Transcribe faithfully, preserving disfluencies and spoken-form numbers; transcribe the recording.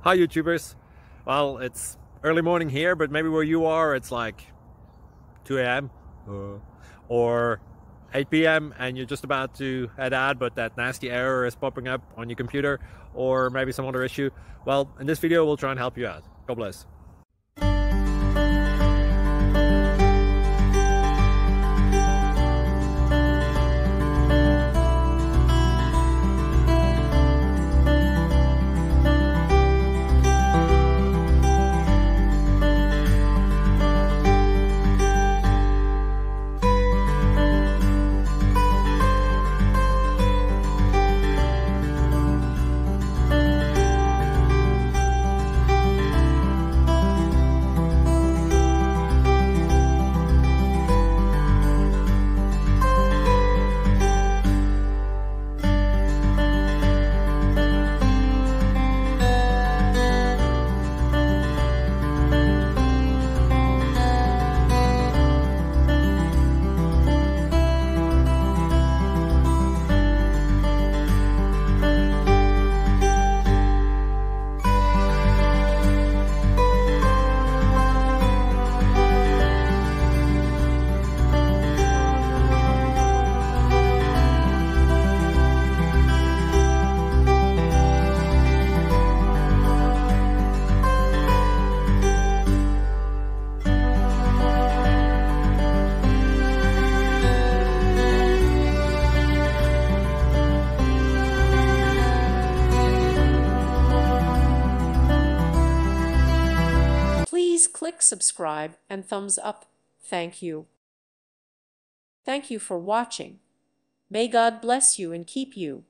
Hi YouTubers. Well, it's early morning here, but maybe where you are it's like two A M uh, or eight P M and you're just about to head out, but that nasty error is popping up on your computer, or maybe some other issue. Well, in this video we'll try and help you out. God bless. Please click subscribe and thumbs up. Thank you. Thank you for watching. May God bless you and keep you.